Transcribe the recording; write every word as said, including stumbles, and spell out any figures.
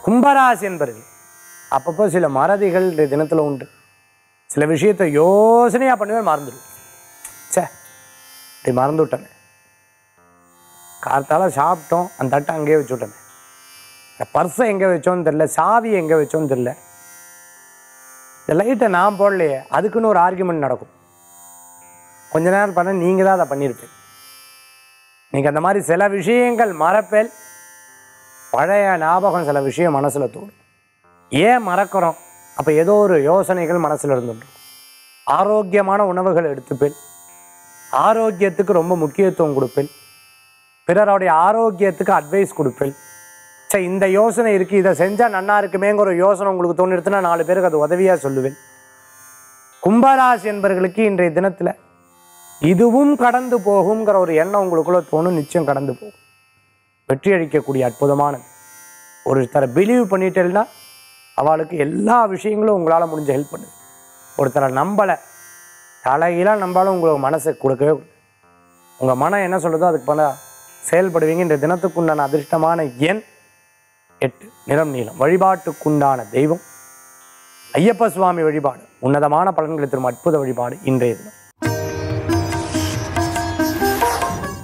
கும்பராசி என்பர்கள் அப்பப்போ சில மறதிகள் இன்றைய தினத்தில் உண்டு. சில விஷயத்தை யோசனையாக பண்ணுவேன், மறந்துடும். சே இப்படி மறந்து விட்டேன், கார்த்தால சாப்பிட்டோம் அந்த தட்டை அங்கேயே வச்சு விட்டேன், பர்ஸை எங்கே வச்சோன்னு தெரில, சாவி எங்கே வச்சோன்னு தெரில, இந்த லைட்டை நான் போடலையே, அதுக்குன்னு ஒரு ஆர்கியூமெண்ட் நடக்கும். கொஞ்ச நேரம் பண்ண நீங்கள் தான் அதை பண்ணியிருப்பேன். நீங்கள் அந்த மாதிரி சில விஷயங்கள் மறப்பேல், பழைய ஞாபகம் சில விஷயம் மனசில் தோணும். ஏன் மறக்கிறோம்? அப்போ ஏதோ ஒரு யோசனைகள் மனசில் இருந்துடும். ஆரோக்கியமான உணவுகள் எடுத்துப்பேன், ஆரோக்கியத்துக்கு ரொம்ப முக்கியத்துவம் கொடுப்பேன், பிறருடைய ஆரோக்கியத்துக்கு அட்வைஸ் கொடுப்பேன். சரி இந்த யோசனை இருக்குது, இதை செஞ்சால் நல்லா இருக்குமேங்கிற ஒரு யோசனை உங்களுக்கு தோணிடுத்துனா நாலு பேருக்கு அது உதவியாக சொல்லுவேன். கும்பராசி என்பவர்களுக்கு இன்றைய தினத்தில் இதுவும் கடந்து போகுங்கிற ஒரு எண்ணம் உங்களுக்குள்ள தோணும். நிச்சயம் கடந்து போகும். வெற்றி அளிக்கக்கூடிய அற்புதமானது. ஒரு தர பிலீவ் பண்ணிட்டேன்னா அவளுக்கு எல்லா விஷயங்களும் உங்களால் முடிஞ்ச ஹெல்ப் பண்ணுது. ஒருத்தரை நம்பலை, தலையிலாம் நம்பாலும் உங்களுக்கு மனசை கொடுக்கவே உங்கள் மனம் என்ன சொல்லுதோ அதுக்கு பல செயல்படுவீங்க. இந்த தினத்துக்குண்டான அதிர்ஷ்டமான எண் எட்டு, நிறம் நீளம். வழிபாட்டுக்குண்டான தெய்வம் ஐயப்ப சுவாமி வழிபாடு. உன்னதமான பலன்களை தரும் அற்புத வழிபாடு இன்றைய தினம்.